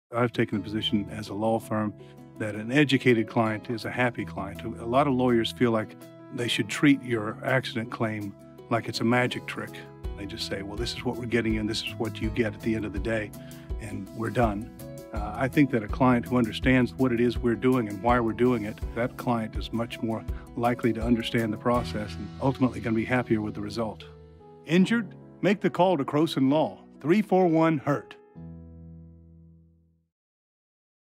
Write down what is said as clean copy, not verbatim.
I've taken the position as a law firm that an educated client is a happy client. A lot of lawyers feel like they should treat your accident claim like it's a magic trick. They just say, well, this is what we're getting and this is what you get at the end of the day, and we're done. I think that a client who understands what it is we're doing and why we're doing it, that client is much more likely to understand the process and ultimately going to be happier with the result. Injured? Make the call to Croson Law, 341-HURT.